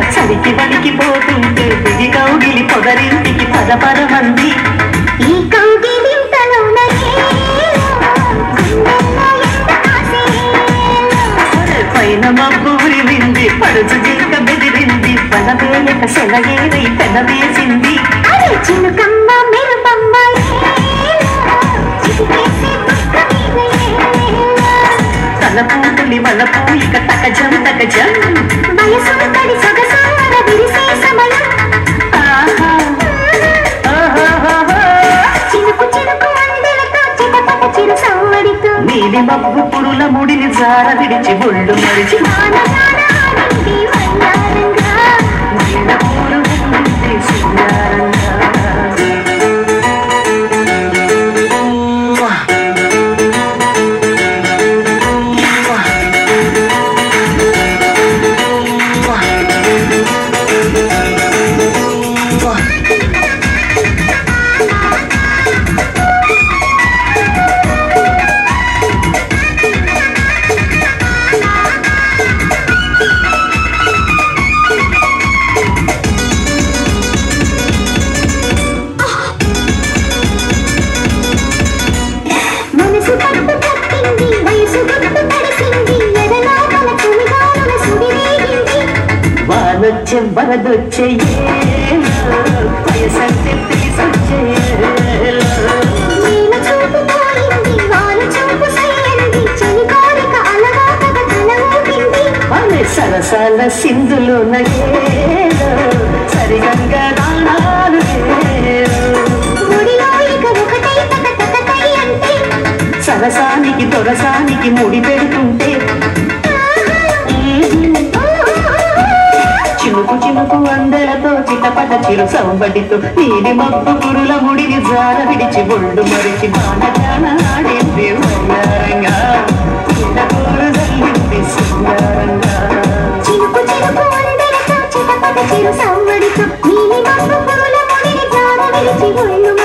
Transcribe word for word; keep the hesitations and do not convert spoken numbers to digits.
చలికి వణికిపోతుంటే దిగి కౌగిలి పొదరింటికి పద పదమంది ఈ కౌగిలి పైన మబ్బు ఉరివింది పడుచు జింక బెదిరింది పనవేయక సెలగేరై పెన వేసింది చినుకమ్మ మెరుపమ్మ తలపూతులి వలపు ఇక తకజం తకజం వయసు తడి సొగసార విరిసే సమయం చినుకు చినుకు అందలతో చిటపట చిరు సవ్వడితో నీలి మబ్బు పురుల ముడిని జార విడిచి ఒళ్ళు మరిచి నీల పూలు ఉండింది సింగారంగా వానొచ్చే వరదొచ్చే వయసంటే తీసుకొచ్చే సరసాల సింధులో నగేలో సరిగంగా నాణాలు సరసానికి దొరసానికి ముడి పెడుతుంటే చినుకు చినుకు అందెలతో చిటపట చిరు సంబడితో నీడి మబ్బు పురుల ముడిని జార విడిచి ఒళ్ళు మరిచి బాణజాన ఆడింది వయ్యారంగా చిన్నకూరు జల్లింది సింగారంగా చినుకు చినుకు అందెలతో చిటపట చిరు సంబడితో నీడి మబ్బు పురుల ముడిని జార విడిచి ఒళ్ళు